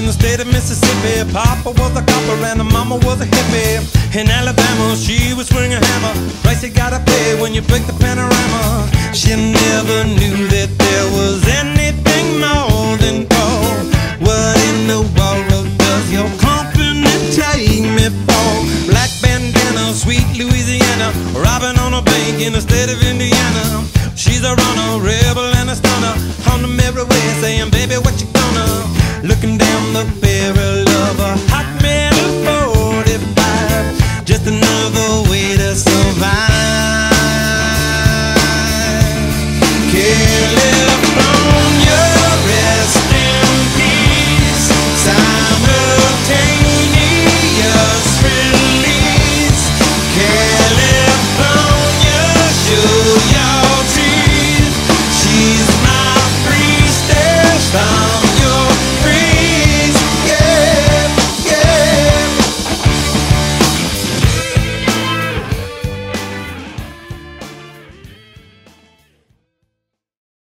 in the state of Mississippi. Papa was a copper and the mama was a hippie. In Alabama, she would swing a hammer. Price you gotta pay when you break the panorama. She never knew that there was anything more than gold. What in the world does your company take me for? Black bandana, sweet Louisiana, robbing on a bank in the state of Indiana. She's a runner, rebel and a stunner, on the merry way saying, baby, what you gonna? Looking down the barrel of a hot metal 45, just another way to survive. California, rest in peace.